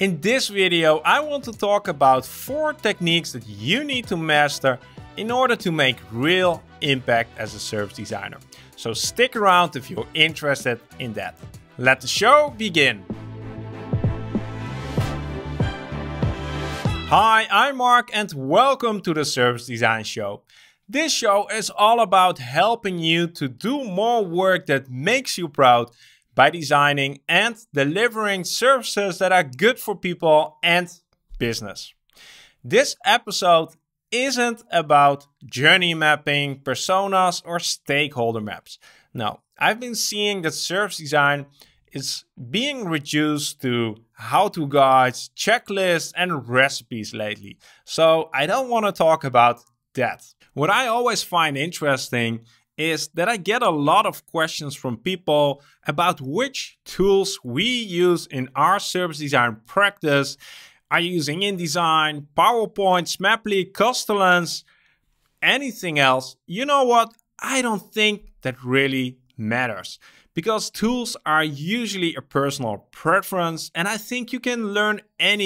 In this video, I want to talk about 4 techniques that you need to master in order to make real impact as a service designer. So stick around if you're interested in that. Let the show begin. Hi, I'm Mark and welcome to the Service Design Show. This show is all about helping you to do more work that makes you proud by designing and delivering services that are good for people and business. This episode isn't about journey mapping, personas, or stakeholder maps. No, I've been seeing that service design is being reduced to how-to guides, checklists, and recipes lately. So I don't want to talk about that. What I always find interesting is that I get a lot of questions from people about which tools we use in our service design practice. Are you using InDesign, PowerPoint, Smaply, Costalence, anything else? You know what? I don't think that really matters because tools are usually a personal preference, and I think you can learn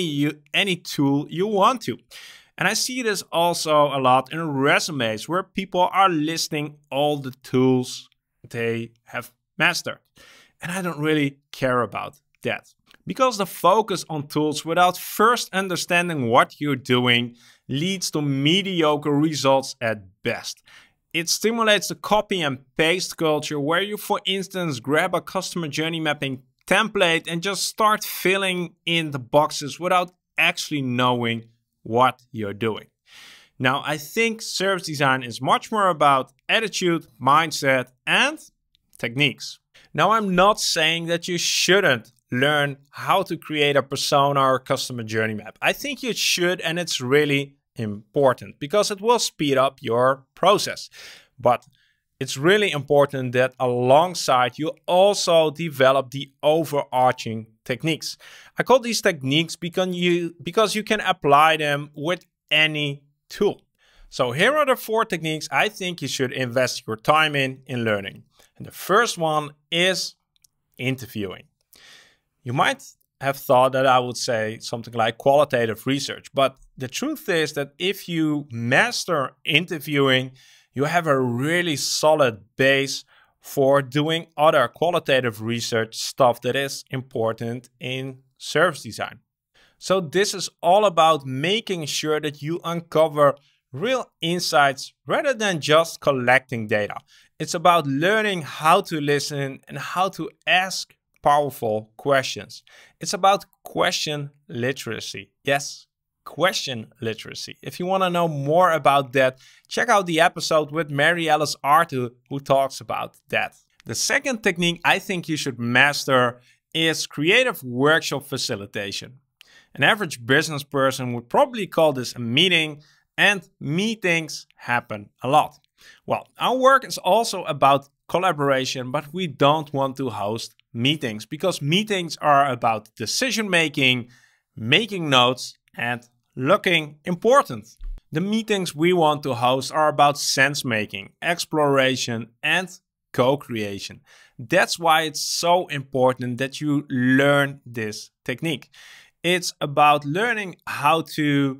any tool you want to. And I see this also a lot in resumes where people are listing all the tools they have mastered. And I don't really care about that. Because the focus on tools without first understanding what you're doing leads to mediocre results at best. It stimulates the copy and paste culture where you, for instance, grab a customer journey mapping template and just start filling in the boxes without actually knowing what you're doing. Now, I think service design is much more about attitude, mindset, and techniques. Now, I'm not saying that you shouldn't learn how to create a persona or customer journey map. I think you should, and it's really important because it will speed up your process. But it's really important that alongside you also develop the overarching techniques. I call these techniques because you can apply them with any tool. So here are the 4 techniques I think you should invest your time in learning. And the first one is interviewing. You might have thought that I would say something like qualitative research, but the truth is that if you master interviewing, you have a really solid base for doing other qualitative research stuff that is important in service design. So this is all about making sure that you uncover real insights rather than just collecting data. It's about learning how to listen and how to ask powerful questions. It's about question literacy. Yes, question literacy. If you want to know more about that, check out the episode with Mary Alice Arthur who talks about that. The second technique I think you should master is creative workshop facilitation. An average business person would probably call this a meeting, and meetings happen a lot. Well, our work is also about collaboration, but we don't want to host meetings because meetings are about decision making, making notes, and looking important. The meetings we want to host are about sense making, exploration, and co-creation. That's why it's so important that you learn this technique. It's about learning how to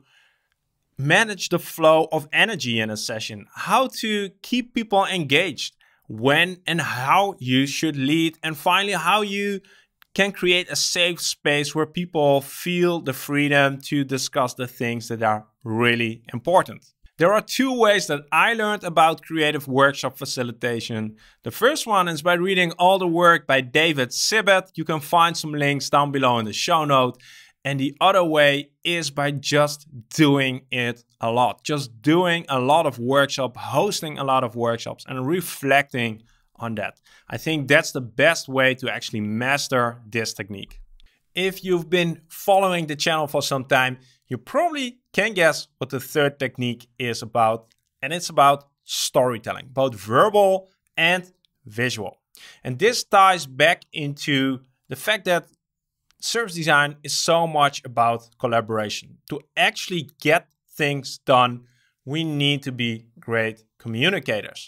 manage the flow of energy in a session, how to keep people engaged, when and how you should lead, and finally how you can create a safe space where people feel the freedom to discuss the things that are really important. There are 2 ways that I learned about creative workshop facilitation. The first one is by reading all the work by David Sibet. You can find some links down below in the show note. And the other way is by just doing it a lot. Just doing a lot of workshops, hosting a lot of workshops, and reflecting on that. I think that's the best way to actually master this technique. If you've been following the channel for some time, you probably can guess what the third technique is about. And it's about storytelling, both verbal and visual. And this ties back into the fact that service design is so much about collaboration. To actually get things done, we need to be great communicators.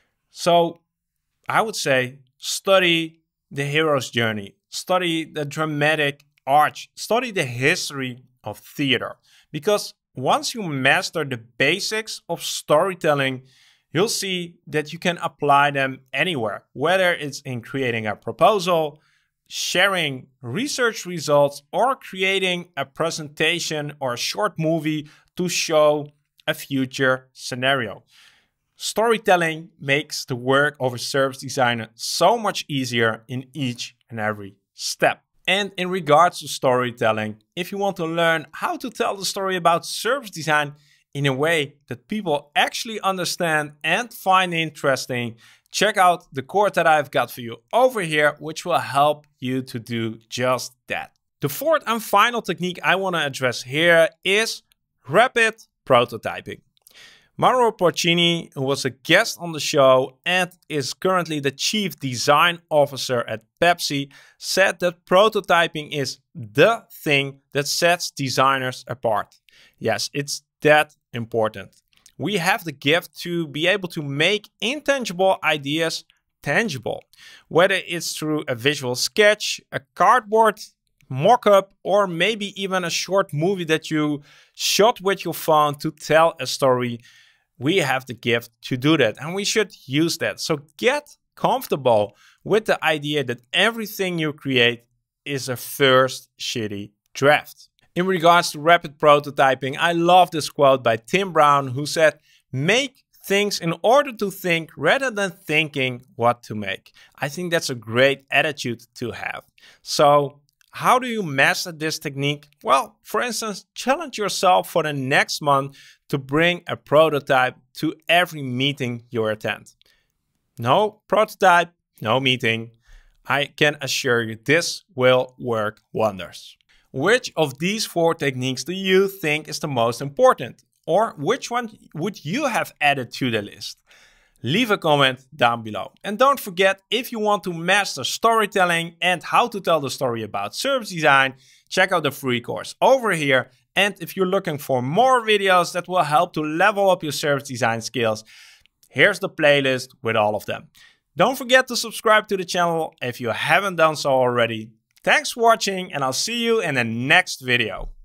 So I would say study the hero's journey, study the dramatic art, study the history of theater. Because once you master the basics of storytelling, you'll see that you can apply them anywhere, whether it's in creating a proposal, sharing research results, or creating a presentation or a short movie to show a future scenario. Storytelling makes the work of a service designer so much easier in each and every step. And in regards to storytelling, if you want to learn how to tell the story about service design in a way that people actually understand and find interesting, check out the course that I've got for you over here, which will help you to do just that. The fourth and final technique I want to address here is rapid prototyping. Mauro Porcini, who was a guest on the show and is currently the Chief Design Officer at Pepsi, said that prototyping is the thing that sets designers apart. Yes, it's that important. We have the gift to be able to make intangible ideas tangible, whether it's through a visual sketch, a cardboard mock-up, or maybe even a short movie that you shot with your phone to tell a story. We have the gift to do that, and we should use that. So get comfortable with the idea that everything you create is a first shitty draft. In regards to rapid prototyping, I love this quote by Tim Brown, who said, "Make things in order to think rather than thinking what to make." I think that's a great attitude to have. So how do you master this technique? Well, for instance, challenge yourself for the next month to bring a prototype to every meeting you attend. No prototype, no meeting. I can assure you this will work wonders. Which of these four techniques do you think is the most important? Or which one would you have added to the list? Leave a comment down below. And don't forget, if you want to master storytelling and how to tell the story about service design, check out the free course over here. And if you're looking for more videos that will help to level up your service design skills, here's the playlist with all of them. Don't forget to subscribe to the channel if you haven't done so already. Thanks for watching, and I'll see you in the next video.